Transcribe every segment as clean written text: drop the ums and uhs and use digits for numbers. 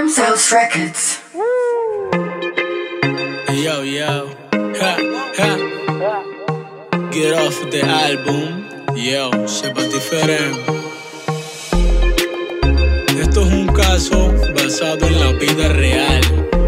Wormshouse Records. Yo, yo, ha, ha. Get off the album. Yo, sepa diferente. Esto es un caso basado en la vida real.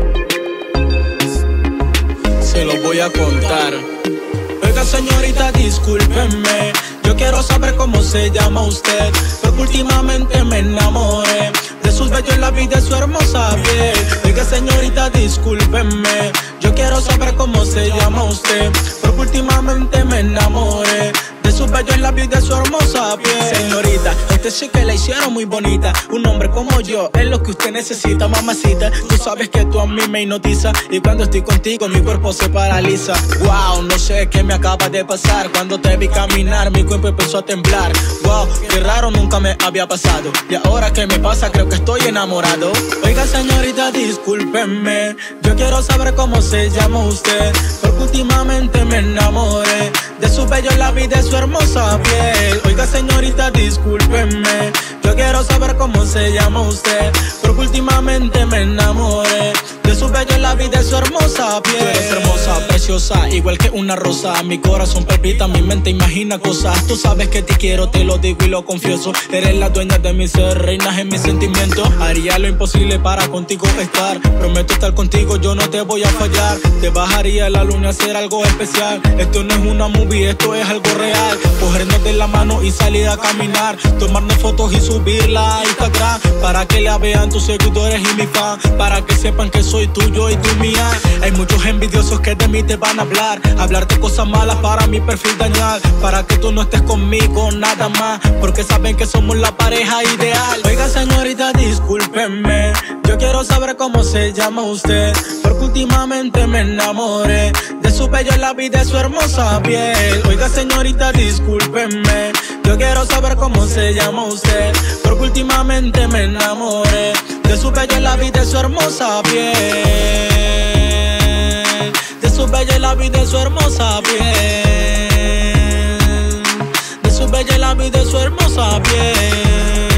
Se lo voy a contar. Oiga, señorita, discúlpeme. Yo quiero saber cómo se llama usted, porque últimamente me enamoré de sus bellos labios y de su hermosa piel. Oiga, señorita, discúlpeme. Yo quiero saber cómo se llama usted, porque últimamente me enamoré de sus bellos labios y de su hermosa piel. Señorita, usted sí que la hicieron muy bonita. Un hombre como yo es lo que usted necesita, mamacita. Tú sabes que tú a mí me hipnotiza, y cuando estoy contigo mi cuerpo se paraliza. Wow, no sé qué me acaba de pasar. Cuando te vi caminar mi cuerpo empezó a temblar. Wow, qué raro, nunca me había pasado. Y ahora que me pasa creo que estoy enamorado. Oiga, señorita, discúlpeme. Yo quiero saber cómo se llama usted, porque últimamente me enamoré de su bello labios y de su hermosa piel. Oiga, señorita, discúlpeme. Yo quiero saber cómo se llama usted, porque últimamente me enamoré de su bello labios y de su hermosa piel. Tú eres hermosa, preciosa, igual que una rosa. Mi corazón palpita, mi mente imagina cosas. Tú sabes que te quiero, te lo digo y lo confieso. Eres la dueña de mi ser, reinas en mis sentimientos. Haría lo imposible para contigo estar. Prometo estar contigo, yo no te voy a fallar. Te bajaría la luna a hacer algo especial. Esto no es una movie, esto es algo real. Cogernos de la mano y salir a caminar. Tomarnos fotos y subirla a Instagram, para que la vean tus seguidores y mi fan, para que sepan que soy tuyo y tú mía. Hay muchos envidiosos que de mí te van a hablar, hablarte cosas malas para mi perfil dañar, para que tú no estés conmigo nada más, porque saben que somos la pareja ideal. Oiga, señorita, discúlpeme. Yo quiero saber cómo se llama usted, porque últimamente me enamoré de su bello labios y de su hermosa piel. Oiga, señorita, discúlpeme. Yo quiero saber cómo se llama usted, porque últimamente me enamoré de su bello labios y de su hermosa piel. De su bello labios y de su hermosa piel. De su bello labios y de su hermosa piel.